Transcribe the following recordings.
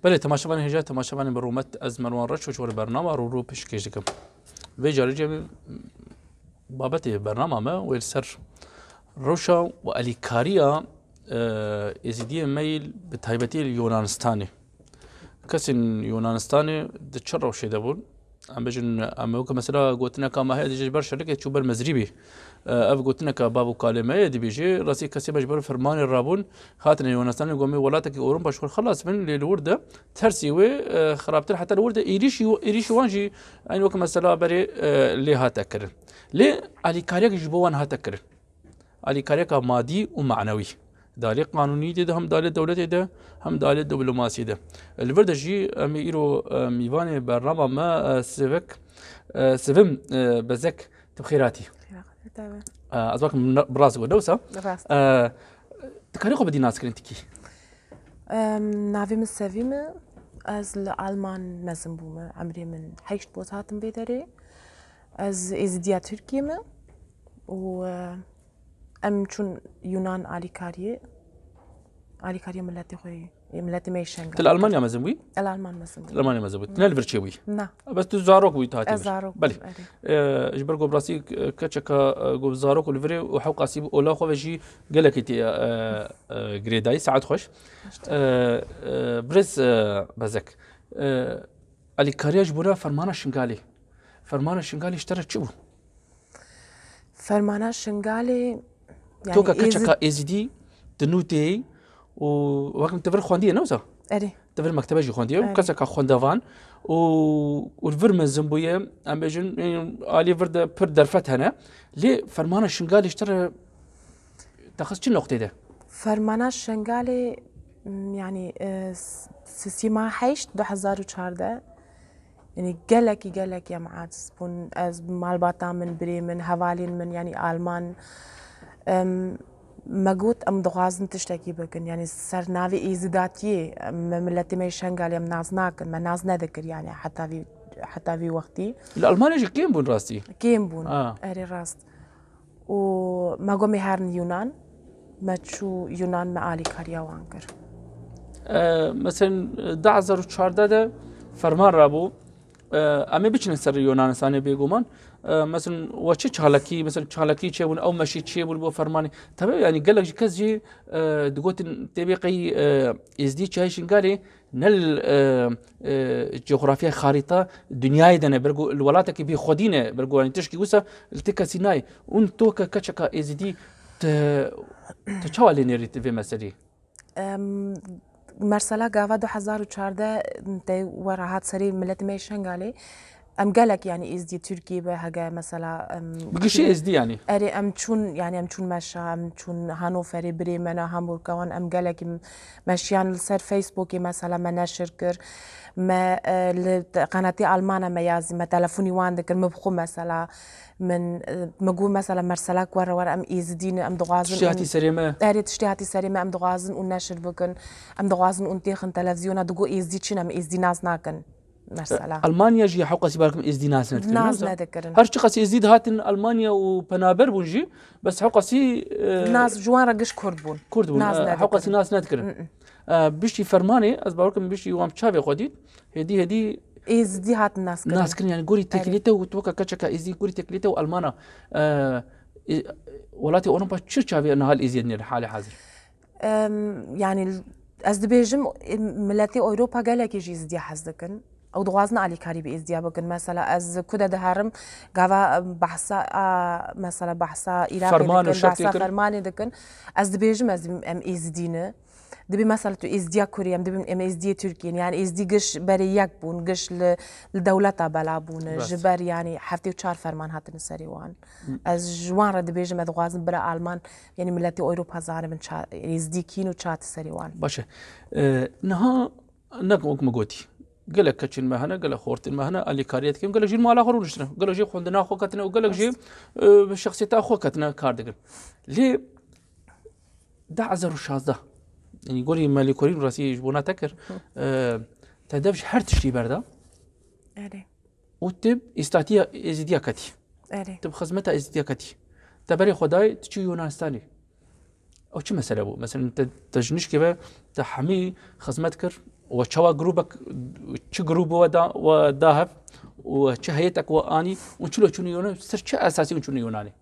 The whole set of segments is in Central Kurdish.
بله تماشاوان هجا تماشاوان برومت از مروان رش وشور برنامه رو پیش کش دکم و جاری جم بابت برنامه ما والسر روشا و الیکاریا ازدی میل به تایبتی یونانستانی کسی یونانستانی دچار روشه دبول ام بجن ام وك مثلا قلتنا كما هي دي برشا لك تشوف المزريبي اف قلتنا كبابو كلمه دي بيجي راسي كسي مجبر فرمان الرابون خاطر يونستان يقومي ولاتك اوروبا شغل خلاص من الورده ترسي و خرابت حتى الورده ايريش وانجي اين وك مثلا بري لي هاتكر لي علي كاريك جبوان هاتكر علي كاريك مادي ومعنوي دالي قانوني ده هم دالي دولتي ده هم دالي دبلوماسي ده الورده جي اميرو ميواني برنامج ما سيفك سيفم بزك تبخيراتي أزواج براس ودوسة تكاريخو بدي ناس كرنتكي نافي من سيفيم از الألمان نزم بوم عمري من حيش بوزاتم بيدري از ديا تركي ما و ام چون يونان آليكاريه ملتي خوي ملتي ميشنغ تل ألمانيا مزموي الألمان مزموي الألمانيا مزموي تنال فرشيوي نا بس تزاروك ويتاتي زاروك بلي جبر جو براسي كاتشكا جو زاروك والفري وحوق اسيب اولا خو فيجي قالك تي غريداي ساعات خوش بريس بزك آليكاريه جبورا فرمانه شنغالي اشترى تشبو فرمانه شنغالي يعني توكا كاتشكا ازدي تنوتي ووقت تفر خونديه نوزا اري تفر مكتبه جي خونديه كاسكا خوندافان والفرم زنبويه ام بيجن الي فرد بر درفت هنا لي فرمانه شنغالي اشترى تخص شنو نقطه ده فرمانه شنغالي يعني سيما حيش 2014 يعني قالك يا معاد بون از مالباتا من بريمن هوالين من يعني آلمان ما قلت ام دغازن تشتكي بكن يعني صار نافي ايزداتي ملتي ما يشنغال يم نازناكن ما ناز نذكر يعني حتى في وقتي الالمان ايش كيم بون راستي كيم بون اري راست وما قومي هارن يونان ما تشو يونان ما آلي كاريا وانكر مثلا دعزر وشارده فرمان رابو اما بيچن سر يونانستان بيگومان مثلا وچه چالکی مثلا چالکی چه بون او مشي چه بون بو فرماني تمام يعني قال لك كزي دغوت تبيقي ازدي چايشن قالي نل جغرافيا خريطه دنياي دنا برغو الولاتك بي خدينه برغو يعني تشكي وسا التكا سيناي اون توكا كچكا ازدي تشوالي نريت في مسالي مرسلا قاوا 2014 انت وراهات سري ملت ميشنغالي ام قالك يعني ازدي تركي بهجا مثلا بقشي ازدي يعني اري ام تشون يعني ام تشون ماشا ام تشون هانوفر بريمن هامبورغ كون ام قالك ماشيان لسر فيسبوك مثلا ما نشركر ما قناتي المانه ما يازي ما تلفوني واندك مبخو مثلا من مقول مثلا مرسلاك ورا ام ازدين ام دغازن تشتيهاتي سريمه اري تشتيهاتي سريمه ام دغازن ونشر بكن ام دغازن ونتيخن تلفزيون دغو ازدي تشنا ام ازدي ناس ناكن مرسلا المانيا جي حقا سيباركم ازدي ناس نذكرن هرش قصي ازدي هاتن المانيا وبنابر بونجي بس حقا سي ناس جوان رقش كردبون حقا سي ناس نذكرن بيشتي فرماني از باوركم بيشتي وام تشافي خديت هدي ازدي هات ناس كن يعني قولي تكليته وتوكا كاتشكا ازدي قولي تكليته والمانا ولاتي اوروبا تشافي انها الازيد الحالي حاضر يعني از دبيجم ملتي اوروبا قالك يجي ازدي حزدكن او دغازنا علي كاري بازديا بكن مثلا از كده دهرم قاوا بحثا مثلا بحثا عراقي بحثا فرماني دكن از دبيجم از ام ازدينه دبي مثلا تو ازديا كوريا دبي ام ازديا تركيا يعني ازدي قش بري يكبون قش لدولتا بلابون جبر يعني حفتي وشار فرمان هاتن سريوان از جوان رد بيجم ادغازن برا المان يعني ملتي اوروبا زانه من ازدي كينو تشات سريوان باشه نها نقوم مقوتي قال لك كتشن مهنا قال لك خورت المهنا اللي كاريت كيم قال لك جي ما لا خرونش قال لك جي خوندنا اخو كتنا وقال لك جي بشخصيته اخو كتنا كاردقن ليه دعزر الشازده يعني يقولي مالي كورين راسي جبونا تكر تدفش هر تشتي بردا اري وتب استاتيا ازديا كتي اري تب خدمتها ازديا كتي تبري خداي تشي يونانستاني او شو مسألة بو مثلا انت تجنش كبا تحمي خدمتكر وشوا جروبك چ جروب وداهب وچ هيئتك واني ونشلو شنو يونان سر اساسي ونشلو يوناني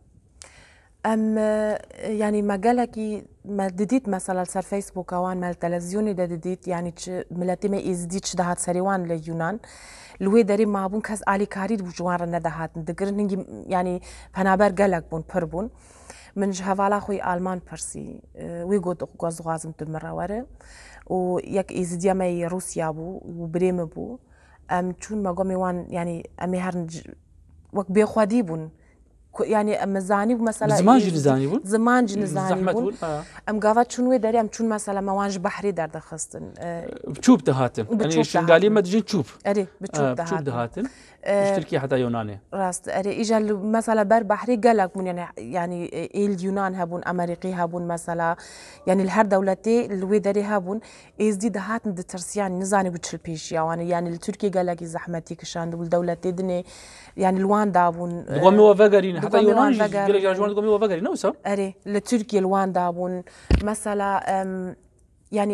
يعني مجالك ما دديت مثلا سر فيسبوك اوان مال تلفزيوني دديت يعني ملاتي ما ازديتش دهات سريوان ليونان لوي داري ما بون كاس علي كاريد بجوار ندهات دقرن هنجي يعني فنابر جالك بون بربون من جهوالا خوي ألمان برسي ويقود غاز غازم تمرة ورا ويك إزديا ماي روسيا بو وبريم بو چون ما قومي وان يعني أمي هرنج وك بيخوادي بون يعني أما زاني مثلا زمان جن زاني بون زمان جن زاني بون أم قافت شنو داري أم شون مثلا موانج بحري دار دخستن بتشوب دهاتن يعني شنقالي ما تجي تشوب أري بتشوب دهاتن اشتركي حتى يوناني راست أري إجا مثلا بر بحري قالك من يعني اليونان هابون أمريكي هابون مثلا يعني الهر دولتي اللي داري هابون إزدي دهاتن دترسيان نزاني بتشل بيش يعني التركي قالك زحمتي كشان والدولتي دني يعني الوان دابون قومي وفقرين حتى يونان قالك جوان قومي وفقرين نوسا أري لتركيا الوان دابون مثلا يعني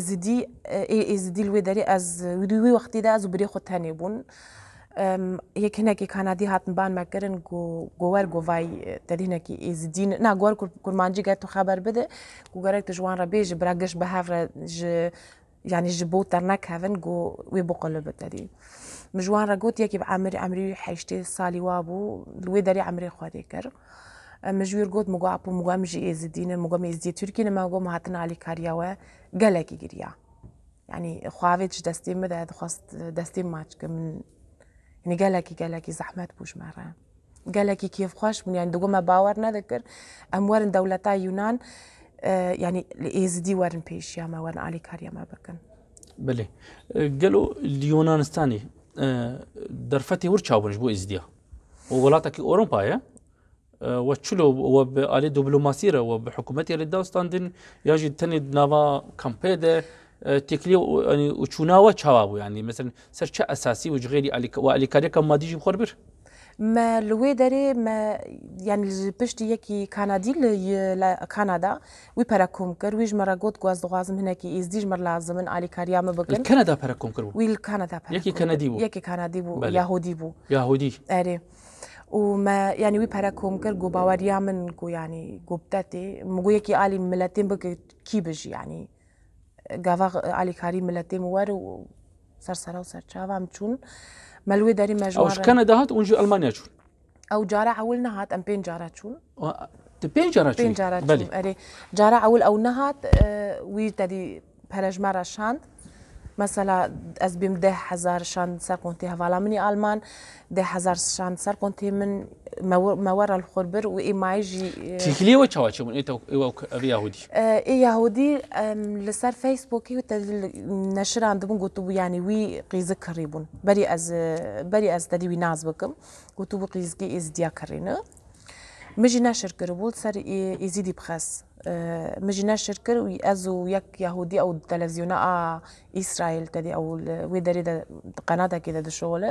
إزدي الوداري از ودوي وقتي ده از بري خد هني بون هيك هناك كندي هاتن بان مكرن جوار جوفاي تدينك إزدين نا جوار كرمانجي قالت خبر بده جوارك تجوان ربيج براجش بهافر يعني جبوت ترنك هفن جو ويبقى بتدي مجوان رجوت يكي عمري حيشتي صالي وابو الوداري عمري خوادي كر مجوير جود مجابو مجامجي إزدين مجامي إزدي تركي نما مجام هاتنا على كارياوا جالك يجريا يعني خوافيتش دستيم بده خاص دستيم ماتش كمن يعني جالك زحمات بوش مرة جالك كيف خوش من يعني دوما باور نذكر أموار دولتا يونان يعني الإزدي ورن بيش يا ما ورن على كاريا ما بكن بله قالوا اليونانستاني درفتي ورشاونش بو إزديا وولاتك أوروبا يا وتشلو وبالي دبلوماسية وبحكومتي الداستاندين يجي تاني نافا كامبيدا تكليو يعني وشوناوا تشاوابو يعني مثلا سرچ أساسي وجغيري على كاريكا ما ديجي بخربر ما لوي داري ما يعني بشتي يكي كندي لكندا ويبراكم كر ويج مرة قد قاز دوازم هناك إزديج مر لازم على كاريا ما بكن كندا براكم كرو ويل يكي كندي بو يهودي أري وما يعني ويبراكم كر جو باوريا من جو يعني جو بتاتي مجو يكي علي ملتين بك كيبج يعني جافا علي كاري ملتين وار سرسرة وسرچاوا مچون ملوي داري مجوار أو كندا هات ونجي ألمانيا شون أو جارة أول نهات أم بين جارة شون بين جارة شون أري جارة أول أو نهات وي تدي برج مرة شاند مثلا از بیم 10,000 شان سر کنتی حوالا منی آلمان 10,000 شان سر کنتی من مورا الخربر و ایمایجی تیکلی و چاوچه من ای یهودی ای یهودی لسر فیسبوکی و نشر عندهم گفتو يعني وی قیز کریبون بری از تدی وی ناز بکم گفتو قیز کی از دیا کرینه مجي نشر كربول سر يزيد بخس مجي نشر كر ازو يك يهودي او تلفزيون اسرائيل تدي او ويدري ده قناه كده ده شغله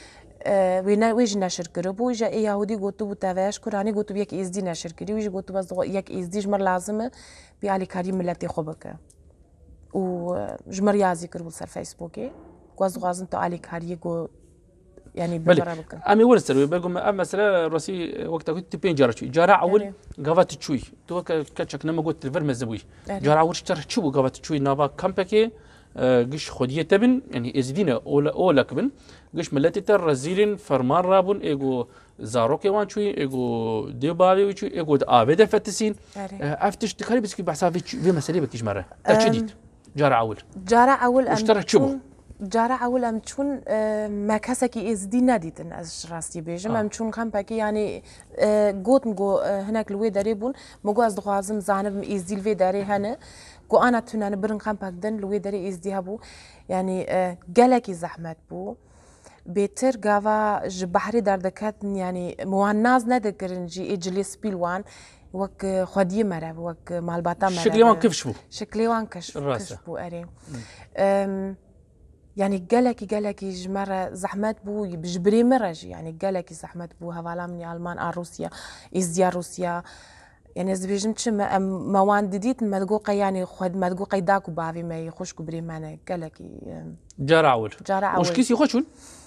ويجي نشر كربو يجي يهودي قلتو بتافاش كراني قلتو يك ازدي نشر كري ويجي قلتو بس يك ازدي جمر لازم بيالي كريم ملتي خبك وجمر يازي كربول سر فيسبوكي غازن تو علي كاري جو يعني بلى أمي ورثة بقول أم مثلا راسي وقتها كنت بين جارة أول قافت تشوي تو كاتشك نما قلت الفرم الزبوي جارة أول اشترى تشوي قافت تشوي نابا كامبكي قش خدية تبن يعني إزدينا أولا كبن قش ملتي تر رزيلين فرمان رابون إيجو زاروكي وان شوي إيجو ديوبابي وشوي إيجو آبدا فتسين أفتش تكاري بس كي بحسها في مسألة بكيش مرة تشديد جارة أول اشترى تشوي جارة أول أم تكون ما كسكي إزدي نديتن از راستي بيجم أم تكون كم باكي يعني قوت مجو هناك الوي داريبون مجو از دغازم زانب إزدي الوي داري هنا جو أنا تنان برن كم باك دن الوي داري إزدي هبو يعني جالكي زحمت بو بيتر جافا جبحري دردكاتن يعني مواناز ندكرن جي إجلس بيلوان وك خديه مرة وك مالباتا مرة شكلي وان كفشبو شكلي وان كشبو أري يعني جالكي جمرة زحمات بو بجبري مرج يعني جالكي زحمات بو هوالا مني ألمان روسيا إزديا روسيا يعني از بيجم چه موان ديديت مدقوقة يعني خد مدقوقة داكو بافي ما يخشكو بريمانة قالكي جار عول جارة عول وش كيسي خوشون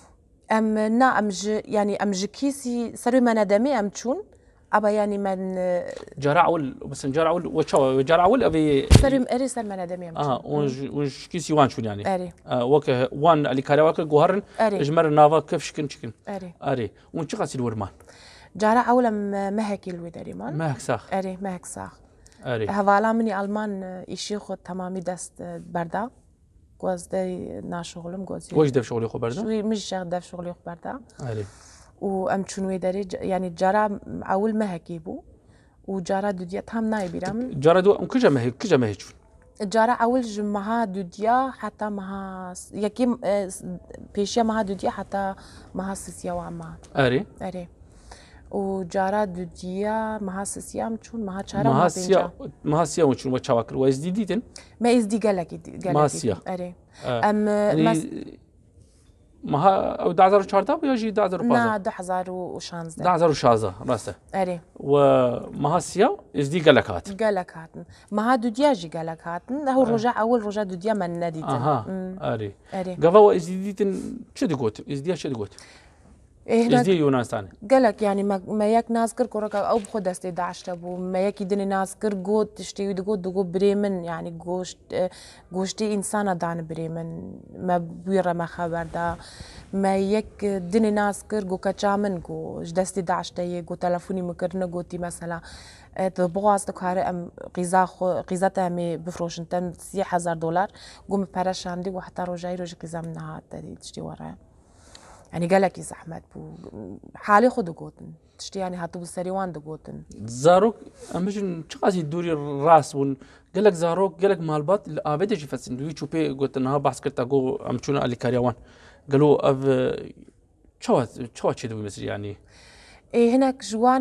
نا ام كيسي سري ما ندمي ام تشون ابا يعني من جار عول بس جار عول وشوا جار عول ابي سري اري سر ما ندمي ام تشون وش كيسي وان شون يعني اري وك وان اللي كاري وك جوهرن اري اجمر نافا كيف شكن اري اري ونش قاسي الورمان جارة عول ما هيك الوداري مان ما هكساخ اري ما هيك ساخ اري هوالا مني المان ايشي خود تمامي دست بردا گوزدی ناشغلم گوزی واش دف شغلي خو بردا شوي مش شغل دف شغلي خو بردا اري و ام چونوي داري يعني جارا اول ما هكيبو و جارا دوديا تام ناي بيرام جارا دو كجا ما هي جارا اول جمها دوديا حتى مها يكيم بيشيا مها دوديا حتى مها سيسيا وما اري اري و جارا دوديا مها سيسيا ام چون مها چارا ما بينجا مها سيا وچون وچاوكر واز ديدين ما از دي قالك مها سيا اري يعني مها او 2014 ولا جي 2015 نا 2016 2016 راسته اري ومها سيا از دي قالكات هاتن مها دوديا جي قالك هاتن هو رجع اول رجع دوديا من نديتن اري اري قفا از ديدين شد قوت از دي شد قوت از دي يونانستان قالك يعني ما ياك ناذكر كورك او بخو دستي داعش تبو ما ياك يدني ناذكر قوت تشتي دقو بريمن يعني قوشتي انسانه دان بريمن ما بيرا ما خبر دا ما ياك دني ناذكر قو كچامن قو دستي داعش تي قو تلفوني مكرنا قوتي مثلا تبغاز تكاري ام غيزا تامي بفروشن تن $3000 قوم برشاندي وحتى رجعي غيزا من هات تشتي ورا يعني قالك زحمت بو حالي خود قوتن تشتي يعني هاتو بالسريوان دقوتن زاروك امجن شقاسي دوري الراس ون قالك زاروك قالك مالبات ابدا جي فسن دوي تشوبي قلت انها بحث كرتا جو امشونا اللي كاريوان قالوا اف شو تشدوي مثل يعني إيه هناك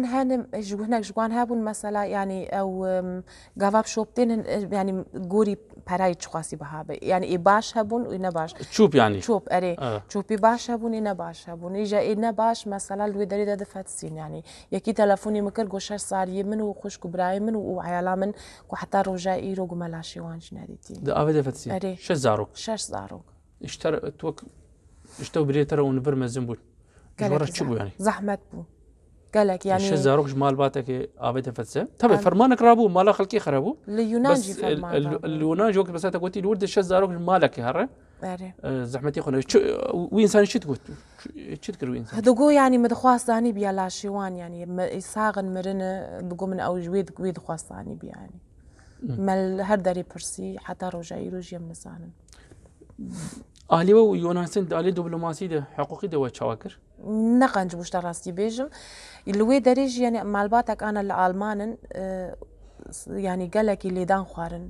جوان هابون مثلا يعني او قافاب شوبتين يعني جوري براي تشخاصي بها يعني إيه باش هابون وإنا باش تشوب يعني تشوب أري تشوبي باش هابون إنا باش هابون إجا إنا باش مثلا لوي داري دا دفات السين يعني يكي تلفوني مكر قوشاش صار يمن وخوش كبراي من وعيالا من وحتى رجائي روغو ملاشي وانش ناديتي دا أبدا فات السين شش زاروك اشتر توك اشتو بري ترى ونفر مزنبول جورا تشوبو يعني زحمت بو قالك يعني شو زاروك جمال باتك آبيته فتسه طبعا فرمانك رابو مالا خلقي خرابو اليونان جي فرمان اليونان جوك بس انت قلتي الورد شو زاروك مالك هره زحمتي خونا وإنسان شو تقول شو تقول إنسان دقو يعني مدخواستاني بيا لاشيوان يعني يساغن مرنا دقو من أو جويد خواستاني بيا يعني مال هر داري برسي حتى رجعي رجيا منسانن أهلي ويونان سند أهلي دبلوماسي ده حقوقي ده وشواكر نقنج مش دراستي بيجم اللي دريج يعني معلوماتك أنا الألمان يعني قالك اللي دان خوارن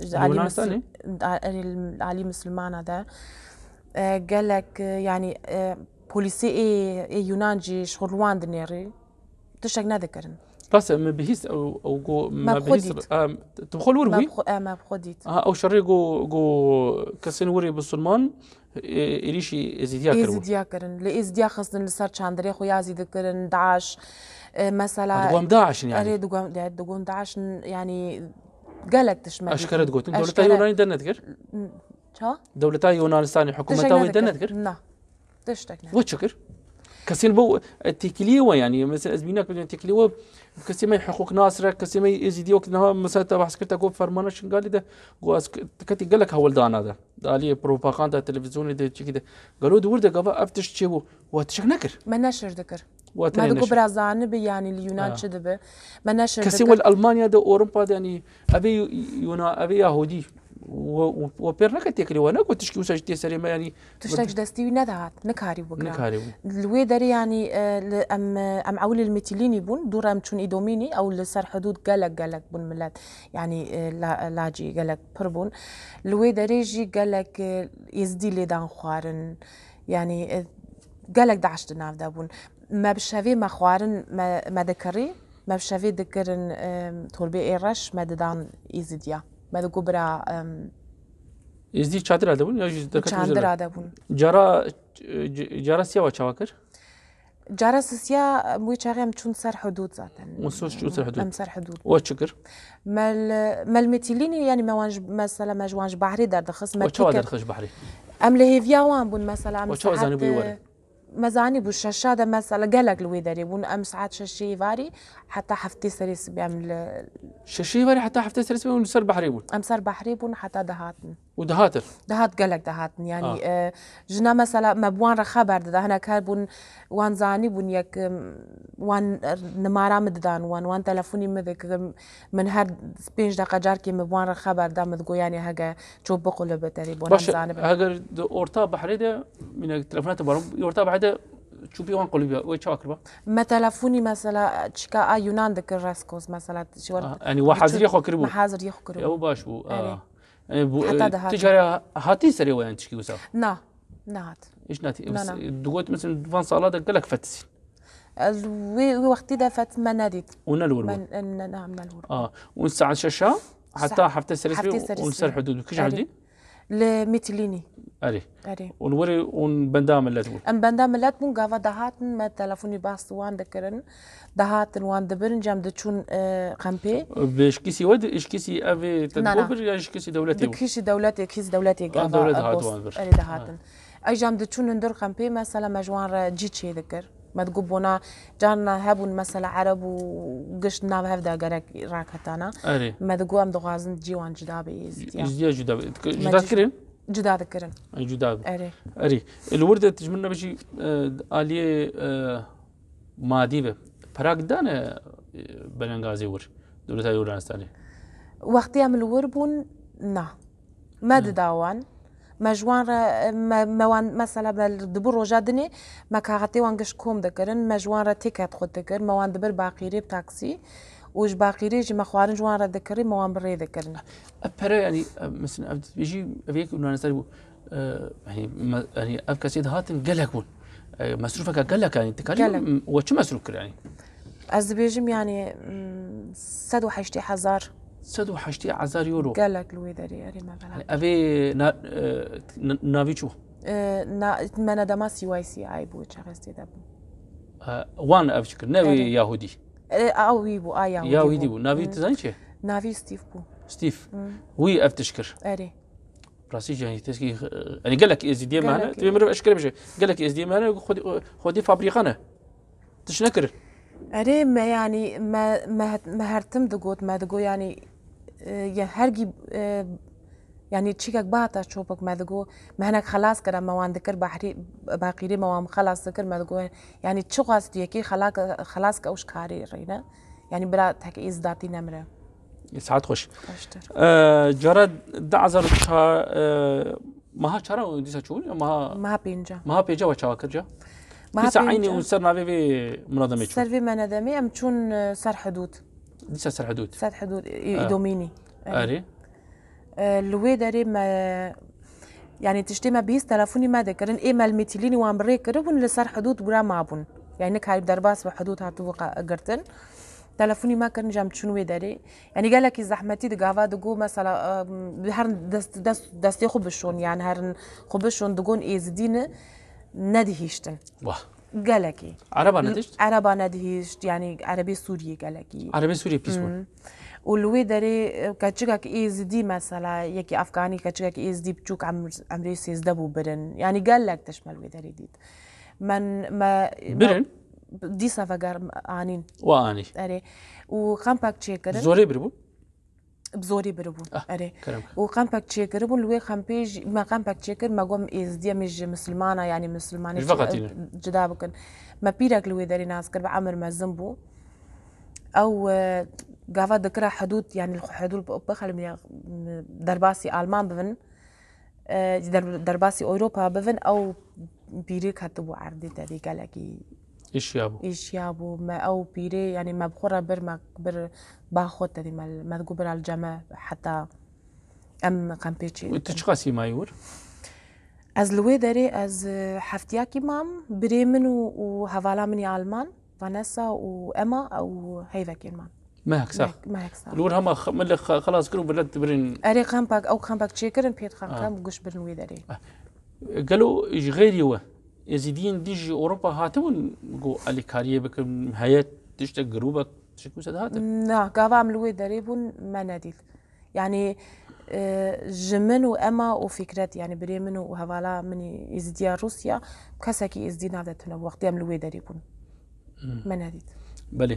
علي مسلمان هذا قالك يعني بوليسي يونانجي شغلوان دنيري تشك نذكرن بس ما بهيس او جو ما بهيس تدخل وروي ما بخديت او شري جو كسن وري بالسلمان إليشي إزديا كرن لإزديا خصن لسر شاندري خو يازي ذكرن داعش مثلا دوام داعش يعني أريد دوام داعش يعني قالك تشمل أشكرت قلت دولة يونان دنتكر شو دولة يونانستان حكومتها دنتكر لا تشتكنا وتشكر كسين بو تكليوه يعني مثلا أزمينك بدون تكليوه كسيمة حقوق ناصرة كسيمة إزديا وكنها مثلا تبع سكرتها جو فرمانش قال ده جو كتي قال لك هول دانا ده دالي بروباغندا تلفزيون ده كده قالوا دور ده قبا أفتش شيء واتشك نكر ما نشر ذكر ما دكو برازان بي يعني اليونان شدبه ما نشر كسيمة ألمانيا ده أوروبا ده يعني أبي أبي يهودي وبيرنك تكليوه أنا كنت تشكي وسجتي سريمة يعني تشتكش دستي ندهات نكاري بكرة الويدر يعني أم أول المثلين يبون دور أم تشون إدوميني أو لسر حدود قالك بون ملات يعني لاجي قالك بربون الويدر يجي قالك يزدي لي دان خوارن يعني قالك دعشت ناف دابون ما بشافي ما خوارن ما ذكري ما بشافي ذكرن طلبي إيرش ما دان يزديا ماذا كبرى يزدي شادر هذا بون يا شادر هذا بون جرا سيا وشواكر جارسيا موي شاغي مشون سر حدود ذاتا وصوش شو سر حدود سر حدود واتشكر مال ميتيليني يعني ما وانج مثلا ما جوانج بحري در دخص ما وشو هذا خش بحري ام لهيفيا وان بون مثلا وشو زاني بيور مزاني بو شاشاده مثلا قالك لويدري بون ام ساعات ششي فاري حتى حفتي سريس بيعمل ششي فاري حتى حفتي سريس ونسر بحري بون ام سر بحري بون حتى دهاتن ودهاتر دهات قالك دهاتن يعني جنا مثلا ما بوان رخبر ده هنا كان بون وان زاني بون يك وان نمارا مددان وان تلفوني مذك من هر سبينج دقه جاركي مبوان رخبر ده مدقو يعني هاجا شو بقول بتري بون زاني هاجا اورتا بحري ده من التلفونات بارم اورتا بحري ده شو بيوان قلبي ويش أكربه؟ ما تلفوني مثلا شكا يونان ذكر راسكوز مثلا شو يعني واحد يخو كربو محاضر يخو كربو أو باش بو يعني تجارة هاتي سري وين تشكي وسا نات إيش ناتي بس دوقت مثلا فان صالات قالك فتسين وقتي ده فت ما ناديت ونالور نعم نالور ونساعد شاشة حتى حفتة سريس ونسر حدود كيش عندي؟ لميتليني أري ونوري ونبندام اللي تقول بندام اللي تقول قافا دهاتن ما تلفوني باس وان ذكرن دهاتن وان دبرن جام دتشون قمبي باش كيسي ود ايش كيسي افي تدبر يا ايش كيسي دولتي كيسي دولتي قافا اري دهاتن اي جام دتشون ندور قمبي مثلا مجوان جيتشي ذكر ما تقبونا جانا هبون مثلا عرب وقشنا هفدا قرك راكتانا ما تقوم دغازن جيوان جدابي جدا كرين جدا ذكرن اي جدا اري الورده تجملنا بشي اليه ماديبه براك دانا بلنغازي ور دولتا يورانستاني وقتي عمل وربون ما داوان مجوان موان مثلا بالدبر وجادني ما كاغتي وانقش كوم ذكرن مجوان تيكت خد ذكر موان دبر باقيري بتاكسي وش باقيري جي مخوارن جوان ذكري موان بري ذكرن أبرا يعني مثلا بيجي أبيك إنه أنا سالبو يعني أفكاسيد هاتن قلقون مصروفك قلق يعني تكلم وش مصروف يعني از بيجم يعني 160,000 160,000 يورو قلق لوي داري أري ما بلا أبي نافي شو من دماسي وايسي عيبو تشغستي دبو وان أفكر ناوي يهودي أو يبو يهودي بو نافي تزاني شيء نافي ستيف وي أفتشكر أري راسي يعني تسكي يعني قال لك إز دي معنا تبي مرة أشكر بشيء قال لك إز دي معنا خدي فابريقنا تشنكر أري ما يعني ما هرتم دقوت ما دقو يعني هرجي يعني تشيكك باتا شوفك ما دقو ما هناك خلاص كده ما وان ذكر بحري باقيري ما وان خلاص ذكر ما دقو يعني تشوقاس ديكي خلاص كأوش كاري رينا يعني بلا تحكي إز داتي نمرة ساعات خوش جرد دعزر ما شرا وديسا شول ما بينجا وشاكر جا ديسا عيني وسرنا في منظمة سر في منظمة أم تشون سر حدود ديسا سر حدود دوميني أري لوي داري ما يعني تشتي ما بيس تلفوني ما ذكرن إيميل ميتيليني وان بريك ربون لسر حدود برا مابون يعني نك هاي درباس بحدود هاتو قرتن تلفوني ما كان جام شنو يدري يعني قال لك زحمتي دقافا دقو مثلا هرن دست خبشون يعني هرن خبشون دقون إيزدين ندهيشتن واه قال لك عربا ندهيشت يعني عربي سوري قال لك عربي سوري بيسون والوي داري كاتشكك إيزدي مثلا يكي أفغاني كاتشكك إيزدي بتشوك عمري سيزدبو برن يعني قال لك تشمل وي داري ديت من ما برن دي سافجار آنين وآني أري وخامباك تشيكر زوري بربو بزوري بربو أري وخامباك تشيكر بون لوي خامبيج ما خامباك تشيكر ما قوم إز دي مش مسلمانة يعني مسلمانة جدابكن ما بيرك لوي داري ناس كرب عمر ما زنبو أو قافا ذكرى حدود يعني الحدود بخل درباسي ألمان بفن درباسي أوروبا بفن أو بيرك هتبو عردي تاري قالكي إيش يابو ما أو بيري يعني ما بخورة ما بر باخد تدي ما تقول بر الجامعة حتى أم قمبيتشي وتشخصي ما يور از لوي داري از حفتياكي مام بريمن وهفالا مني ألمان فانيسا وإما أو هيفاكي المان ما هكسا الور هما من خلاص كرو بلد برين أري قمباك أو قمباك تشيكرن بيت قمباك وقش برن وي داري قالوا إيش غير يوه ازیدین دیج اوروبا هاتون گو الیکاریه بکن هیئت تشتك جروبك تشتك وسد هات نا قاوا ملوي دريبون ما نديد يعني جمن وأما وفكرت يعني بريمن وهوالا من إزديا روسيا كسكي إزدينا ذاتنا وقت ملوي دريبون ما نديد بله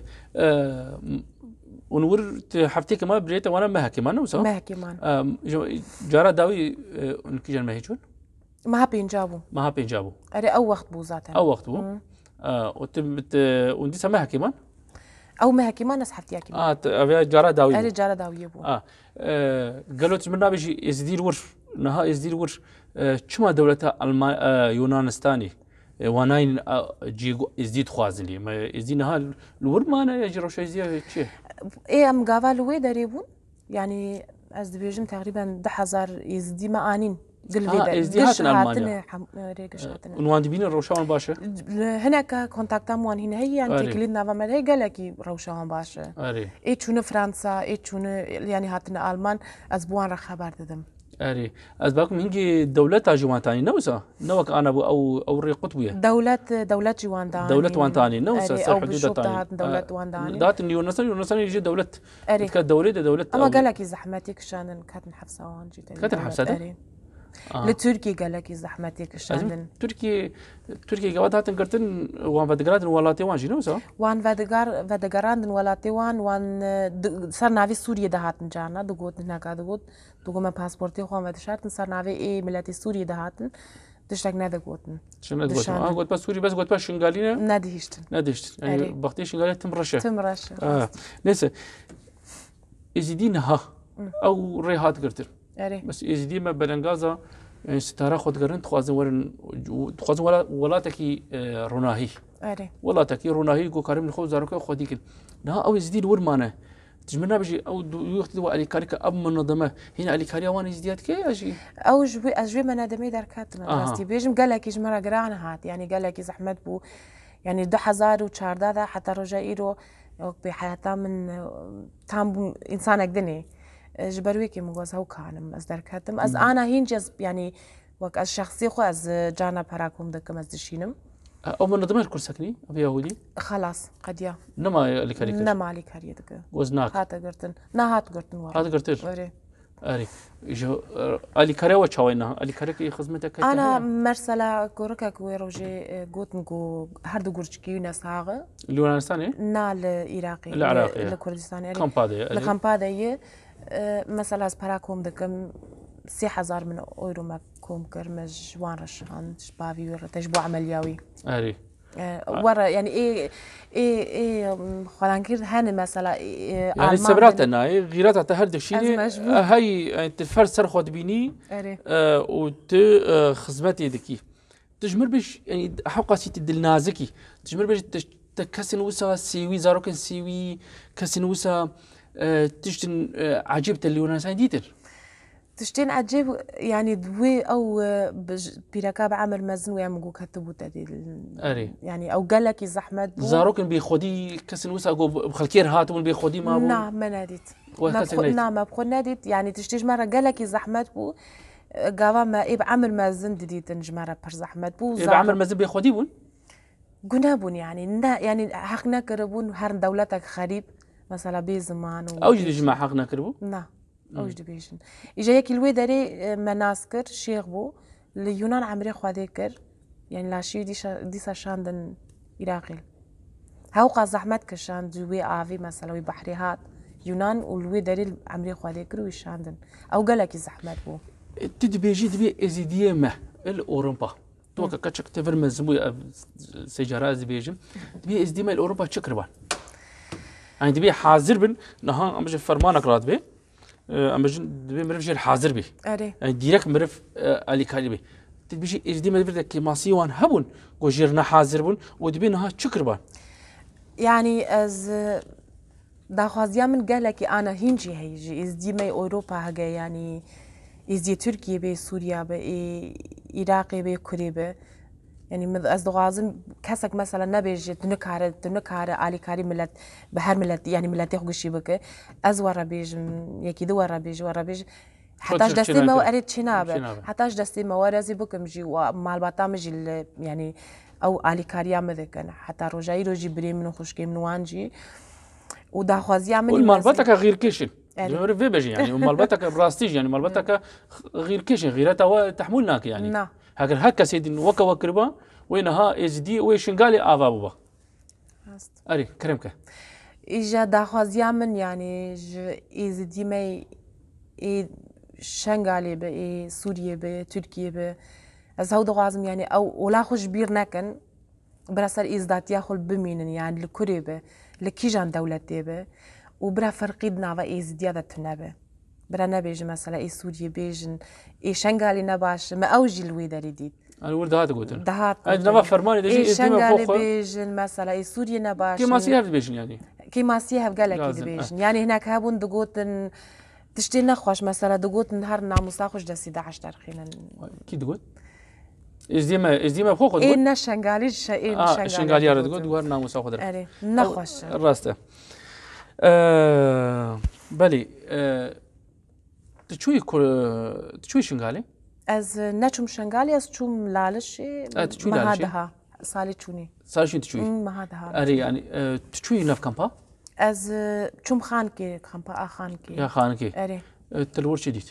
ونور حفتي كمان بريت وانا ما كمان وصا ما كمان جارا داوي انكجن ما هيجون ما بينجابو ما بينجابو أري أو وقت بو ذاتها او وقت بو وتبت وندي سماها كمان أو ما كمان نسحفتي كمان ابي جارا داوي أري جارا داوي بو قالوا تمنا بيجي ازدير ور نها ازدير ور شما دولتها يونانستاني واناين جيجو ازديد خوازلي ما ازدينها الور ما انا يجرو شيء زي شيء ايه ام قاوا لوي دريبون يعني از بيجم تقريبا 10,000 ازدي ما انين قلبي ازدي هاتن المانيا ريقش هاتن ونوان دبين الروشان باشا هناك كونتاكتا موان هنا هي انت كليدنا وما هي قالك روشان باشا اري ايه شنو فرنسا ايه شنو يعني هاتن المان اسبوعان را خبر ددم اري اسباكم هنجي دولتها جوانتاني نوسا نوك انا او ري قطبيه دولة جوانداني دولة وانتاني نوسا او بشوف دولة وانتاني دات يونسان يجي دولة اري دولة اما قالك زحمتك شان كاتن حفصه وان جيت كاتن حفصه لتركي قالك زحمتك شان تركي قوات هاتن قرتن وان فدقرات ولاتي وان جي نوسا وان فدقران ولاتي وان صار نافي سوريا ده هاتن جانا دغوت هناك دغوت ما باسبورتي خو ما دشارتن صار نافي اي ملاتي سوريا ده هاتن تشتاق نادا قوتن شنو تقول قلت بس سوري بس قلت بس شنغالينا ناديشت يعني بختي شنغالي تمرشه نسا ازيدينها او ريهات قرتن بس ازيدي ما بلنغازا ستاره خود قرن تخوازن ولاتكي روناهي ولاتكي روناهي جو كريم خو زاروك خوديك نا او ازيد ور مانه تجمنا بيجي او يختدوا علي كاريكا اب منظمه هنا علي كاريا وان ازديات كي اجي او جوي منادمي دركات مدرستي بيجم قال لك جمره قران هات يعني قال لك زحمت بو يعني 2014 حتى رجائيرو بحياتها من تام انسانك دني جبرويكي مغوز هو كانم از دركاتم از انا هينجز يعني وك از شخصي خو از جانا براكم دكم از دشينم او منظمه الكل سكني ابي يهودي خلاص قد يا نما اللي كاريكا نما اللي كاريدك وزناك هات قرتن نا هات قرتن هات قرتن اري جو علي كاريا وتشاوينا علي كاريكا خدمتك انا مرسلا كوركا كويروجي قوتنكو هردو غورچكي نساغه اليونانستاني نال العراقي الكردستاني الكامبادي مثلا از پراکم دکم 3,000 من اورو ما كوم كرمج وان رشان شبابي ورتش بو عملياوي اري ورا يعني ايه خلانكير هاني مثلا يعني سبراتنا غيرات تاع هاد الشيء هاي انت فرد سر خود بيني وت خدمتي دكي تجمر باش يعني حقا سيت النازكي تجمر باش تكسن وسا سيوي زاروكن سيوي كسن وسا تشتن عجبت اللي وانا سانديتر تشتين عجيب يعني دوي او بيركاب عمل مزن ويا مجو كتبوا تدي يعني او قالك زحمت زاروكن بيخودي كسن وسا بخلكير هاتون بيخودي ما بو نعم ما ناديت نعم ما بخو ناديت يعني تشتيج مره قالك زحمت بو قاوا ما ايه بعمل مزن ديت نجمره بر زحمت بو ايه بعمل مزن بيخودي بون قنابون يعني حقنا كربون هر دولتك خريب مثلا بزمان اوجد جماعة حقنا كربو نعم اوجد بيجن اجا ياك الوي داري مناسكر شيخ بو اليونان عمري خواذكر يعني لاشي ديسا شاندن عراقي هاوقا زحمت كشان دوي افي مثلا وي بحريات يونان والوي داري عمري خواذكر ويشاندن او قالك زحمت بو تدبيجي دبي ازيديه ما الاوروبا توكا كاتشك تفر مزمو سيجاره زبيجم دبي ازديما الاوروبا تشكربان يعني دبي حاضر بن نها امج فرمانك رات بي امج دبي مرف جيل حاضر بي يعني ديرك مرف علي كالي بي تبيجي ازدي ما بدك كيماسي وان هبون وجيرنا حاضر بن ودبي نها تشكربان يعني از داخوازيا من قالك انا هنجي هيجي ازدي ما اوروبا هجا يعني ازدي تركيا بي سوريا بي عراقي بي كوريا بي يعني از دغازم كسك مثلا نبيج تنكار علي كاري ملت بحر ملت يعني ملت يخو شي بك از ورا بيج يكي دو ورا بيج حتاش خودش دستي چنابه. ما أريد شنابه چنابه. حتاش دستي ما ورزي بكم جي ومال بطامجي يعني أو علي كاريا مذكن حتى روجي بري منو خوشكي منو وانجي ودا خوازيا مني والمالباتك غير كيشن يعني. جمهور في بجي يعني ومالباتك براستيج يعني مالباتك غير كيشن غيرتها تحملناك يعني نعم. هكا سيدي وكا وكربا وينها از دي ويشنغالي افا بابا اري كرمك إجا دا خوازيا من يعني إز دي مي إي شنغالي به إي سوريا به تركيا به از هاو دغازم يعني أو ولا خوش بير نكن براسر إزدات ياخل بمينن يعني لكوري به لكيجان دولتي به وبرا فرقيد ناوا إز ديادة تنبه برا نبيج مثلا إي سوريا بيجن إي شنغالي نباش ما أوجي الوي داري ديد انا ولد هذا قلت دهات انا ما فرماني دجي إي از دي ما شنغالي فوق بيجن مثلا إي سوريا نباش كي ما سيهر بيجن يعني كيما سيها بقالك لازم، بيجن يعني هناك هابون دقوتن تشتي نخوش مثلا دقوتن نهار ناموسا خوش دسي 11 ترخينا كي تقول از دي ما فوق إيه تقول نشنغالي إيه شنغالي يا تقول دوار ناموس اخذ أري نخوش راسته بلي تشوي شنغالي از نچوم شنغالي از چوم لالش تشوي ما لالشي؟ هذا سالي چوني صار شو تشوي ما هذا اري يعني تشوي ناف كامبا از چوم خان كي خمبا خان يا كي خانكي أري تلور شديد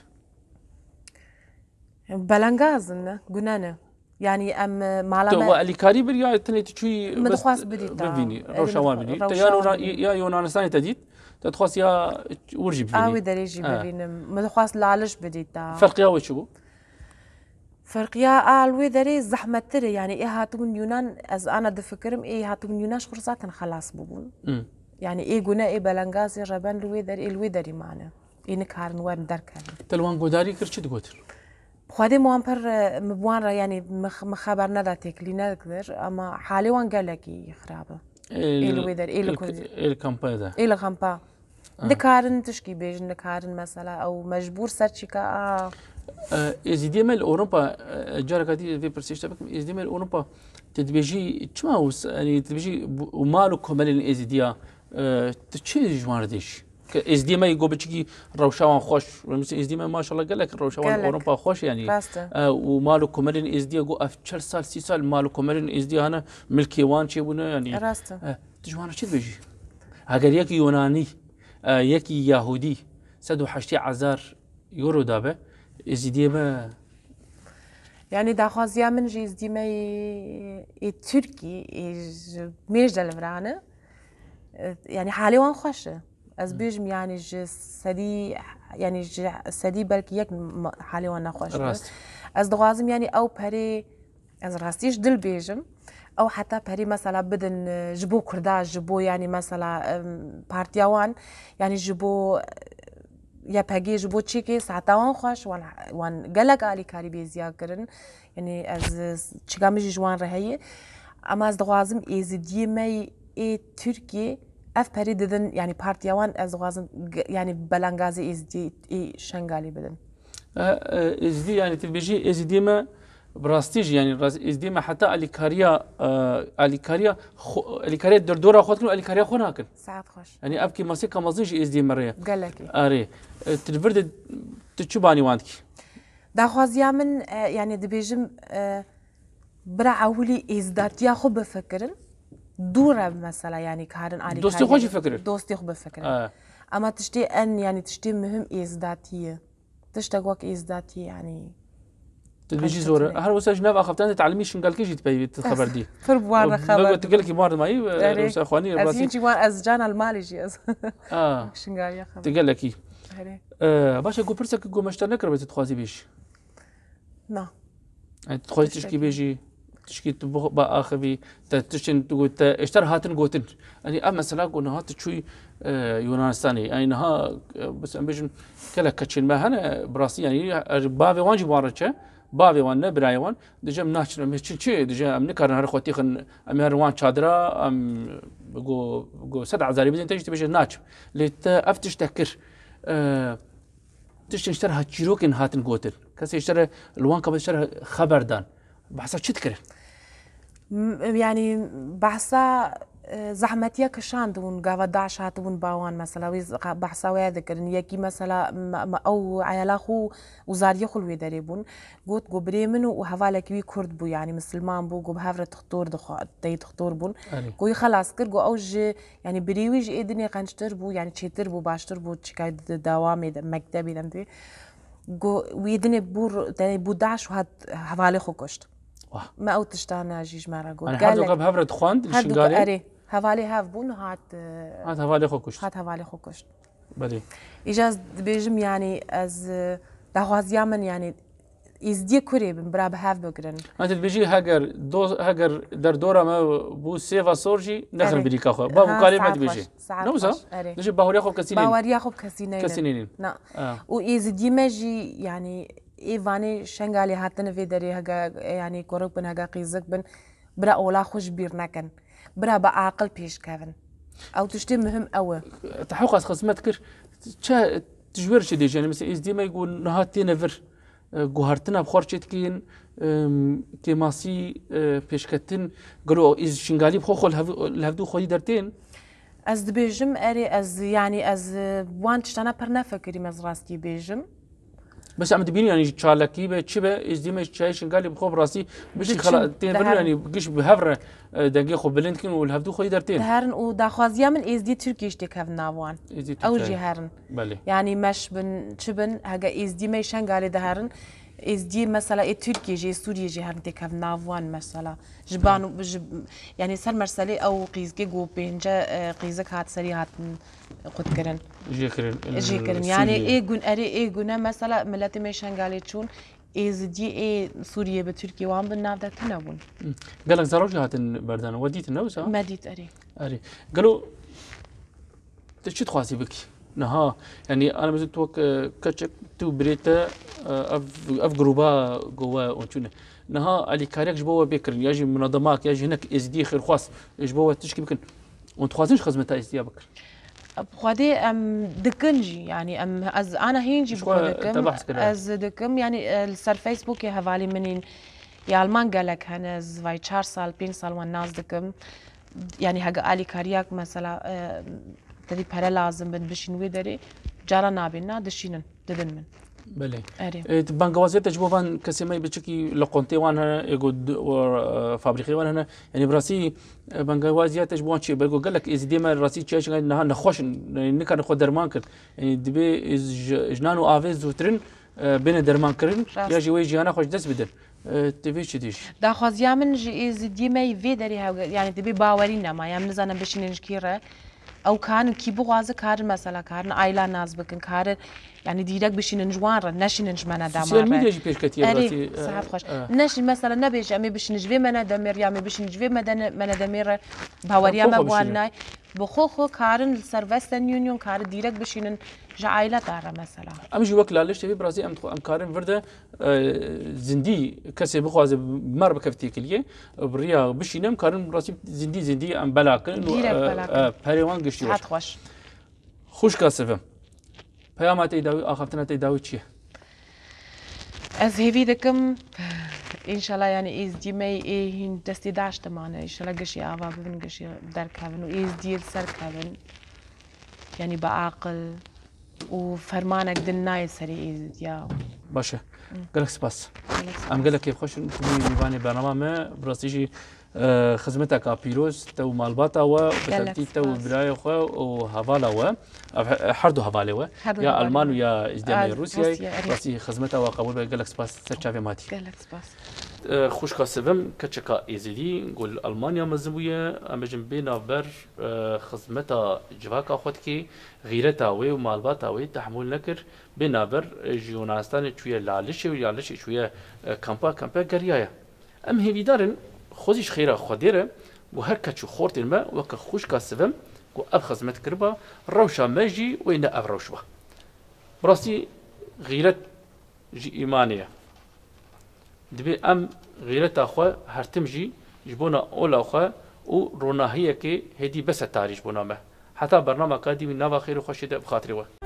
بلنغازن قنانة يعني أم تو معلمة اللي كاري بريا تني تشوي مدخواس بدي تا. بفيني أري روشاوان مدخ- بدي روشاوان يا يونانستاني تديت تدخواس يا ورجي آوي بفيني دريجي ببينم مدخواس لالش بدي تا فرق يا وشو فرقيا الوي دري زحمة تري يعني إيه هاتو من يونان از أنا دفكرم إيه هاتو من يونان خرصات خلاص ببون يعني إيه قنا إيه بلنغازي ربان الوي دري معنا إيه نكارن وين دركان تلوان قداري كرشي تقول خودي موان بر مبوان را يعني مخبر ندا تكلي نقدر أما حالي وان قالكي خرابة الوي دري إيه لكود الكامبا ده إيه لغمبا نكارن تشكي بيج نكارن مثلا أو مجبور سرشيكا ازديما اوروبا جاركاتي في برسيشتا بكم ازديما اوروبا تدبيجي تشماوس يعني تدبيجي ومالو كمال ازديا تشي جوارديش ازديما يقول بتشكي روشاوان خوش ازديما ما شاء الله قال لك روشاوان اوروبا خوش يعني ومالو كمال ازديا جو اف 4 سال 6 سال مالو كمال ازديا هنا ملكي وان شي بنا يعني راسته تجوانا شي تبيجي اگر يكي يوناني يكي يهودي سدو حشتي عزار يورو دابه ازديما يعني دا خوازيا من جي ازديما تركي ميش دلفرانه يعني حالي وان خوشه از بيجم يعني سدي يعني سدي بلكي يك حالي وان خوشه راست از دغازم يعني او بري از راستيش دل بيجم او حتى بري مثلا بدن جبو كرداج جبو يعني مثلا بارتياوان يعني جبو يا باجي جبو تشيكي ساعتاوان خوش وان قالك علي كاري بيزيا كرن يعني از تشيكامجي جوان رهي اما از دغازم ازدي مي اي تركي اف بري ددن يعني بارتياوان از دغازم يعني بلانغازي ازدي اي شنغالي بدن ازدي يعني تبيجي ازديما براستيج يعني ازديما حتى اليكاريا دردورا خاطر اليكاريا خوناكن ساعات خوش يعني ابكي ماسيكا مازيج ازديما ريا قالك اري تلفرد تشوباني وانتكي دا خوازيا من يعني دبيجم برا عولي ازداتيا خو بفكرن دورة مثلا يعني كارن علي دوستي خوش يفكر دوستي خو بفكرن اما تشتي ان يعني تشتي مهم ازداتية تشتاقوك ازداتية يعني تدبيجي زورة هل وسا جناب اخفتان تعلمي شنقال كيجي تبي الخبر دي فربوان خبر تقول لك مار ماي وسا اخواني راسي انت وان از جان المالي جي شنقال يا خبر تقول لك باشا جو برسك جو مشتر نكر بتتخوازي بيش نا تخوازي تشكي بيجي تشكي تبغ باخذي تشن تقول اشتر هاتن قوتن يعني اما مثلا قلنا هات تشوي يونانستاني يعني ها بس ام بيجن كلا كاتشن ما هنا براسي يعني بافي وانجي بارچه بافي وان برايوان دجا مناچ مشي دجا ام نكر هر خوتي خن ام هروان چادرا ام جو 7000 بدين تجي تبيش ناچ لت افتش تكر تشتر هاتشيروكن هاتن قوتن كسي اشترى الوان كبر خبردان بحسها شتكره يعني بحسها زحمتيا كشاندون قاوا داعش هاتون باوان مثلا ويز بحثاوي ذكرن يكي مثلا او عيالاخو وزاري خلوي دريبون قوت قبريمن وهفالك وي كرد بو يعني مسلمان بو قب هافر تختور دي تختور بون قوي خلاص كر قو اوج يعني بريويج ايدني قنشتر بو يعني تشيتر بو باشتر بو تشكاي دوامي مكتبي دمتي قو ويدني بور بو داعش وهاد هفالي خو كشت ما او تشتانا جيج مرة قوت انا حد قب هافر تخواند الشنغالي هفالي هاف بون هات هفالي خو كشت هات هفالي خو كشت بله إجاز بيجم يعني از دهوازيا من يعني إزدي كوري برا بهاف بقرن أنت بيجي هاجر در دورة ما بو سيفا سورجي نخل بريكا خو بابو كلمة بيجي نوزا نجي باوريا خو كسينين باوريا خو كسينين نا وإزدي ماجي يعني إيفاني شنغالي هاتن في دري هاجا يعني كورك بن هاجا قيزك بن برا أولا خوش بير نكن برا بعقل بيش كافن او تشتي مهم قوي تحقق خصمتك تجبر شدي يعني مثلا از دي ما يقول نهاتي نفر جوهرتنا بخورشتكين كماسي بيشكتن قالوا از شنغالي بخو الهفدو خوي درتين از دبيجم اري از يعني از وان تشتنا برنا فكري مزراستي بيجم بس عم تبيني يعني تشالكي بتشبه از دي ما تشايشن قال بخو براسي باش خلا تين يعني قش بهفر دقيقة خو بلندكن والهفدو خوي درتين هرن وداخوازيا من از دي تركيش دي كاف ناوان او جي هرن يعني مش بن شبن هاجا از دي ما شنغالي دهرن از دي مثلا تركي جي سوريا جي هرن دي كاف ناوان مثلا جبانو يعني سر مرسلي او قيزكي جو بينجا قيزك هات سري هات قد كرن جي كرن يعني اي جون مثلا ملاتي ما شنغالي تشون از دي اي سوريا بتركيا وان بالناف ده تنبون قال لك زروج هاتن بردان وديت النوسه ما ديت اري قالوا تشي تخاسي بك نها يعني انا مثل توك كاتشك تو بريتا اف جروبا جوا اونتونه نها علي كاريك جبوا بكر يجي منظمات يجي هناك از دي خير خاص جبوا تشكي بكن وانت خاصنش خدمتها از دي بكر بخوادي دكنجي يعني از انا هينجي بخودكم از دكم يعني السر فيسبوك هفالي منين يا المان قالك هنا زواي 4 سال 5 سال والناس دكم يعني هاجا الي كارياك مثلا تدي بحر لازم بنبشين ويدري جارا نابينا دشينن ددن من بله بانجوازي تجربة كسمة بتشكي لقنتي وانا يقود فابريقي وانا هنا يعني براسي بانجوازي تجربة شيء بقول قال لك إذا ديما راسي شيء عشان نها نخوش نكان نخو درمان كر يعني دبي جنانو آفيز وترن بين درمان كرن يجي ويجي أنا خوش دس بدر تبي شديش دا خوازيا من جي إذا ديما يفيدري يعني دبي باورينا ما يعني نزانا بشين نشكيره او كان كي بغازه كارن مثلا كارن ايلا ناز بكن كارن يعني ديرك بشين نجوار نشين نجمنا دامار سيل ميديا جي بيش كتير راسي صحاب خوش نشي مثلا نبيش امي بش نجفي منا دمر يا امي بش نجفي منا دمر باوريا ما بواناي بخو كارن السيرفستن يونيون كارن ديرك بشين جعايله دار مثلا امجي وقت لالش تبي برازي ام كارن فرده زندي كسي بخواز مر بكفتيكليه بريا بشينم كارن برازي زندي ام بلاكن بريوان قشتي خوش خوش كاسفم پیامات ایداوی آخرتنا ایداوی چیه؟ از هیوی دکم انشالله يعني از دیمه این دستی داشته مانه انشالله قشي آوا ببن قشي در كابن و از ديل سر كابن يعني بعقل وفرمانك دناي سري از دياو باشه قالك سباس ام قالك كيف خوش نيفاني برنامج ما براسيجي خدمتك بيروز تو مالباتا و بترتيب تو براي خو وهافالا و حردو هافالا و يا المان ويا ازديام روسيا راسي خدمتها وقبول قالك سباس سرچافي ماتي قالك سباس خوش كاسبم كتشكا ايزيدي نقول المانيا مزبويه ام جنبينا بر خدمتها جواكا خدكي غيرتها و مالباتا و تحمل نكر بنابر جيوناستان شويه لالش ويالش شويه كامبا غريايا ام هيدارن خوزيش خيرا خديره وهر كتشو خورت الماء وك خوش كاسفم و اب خدمت كربا روشا ماجي وين اب روشوا براسي غيرت جي ايمانيه دبي ام غيرت اخو هرتمجي جبونا اول اخو و روناهيه كي هدي بس التاريخ بونا ما حتى برنامج قادم نوا خير خوش بخاطري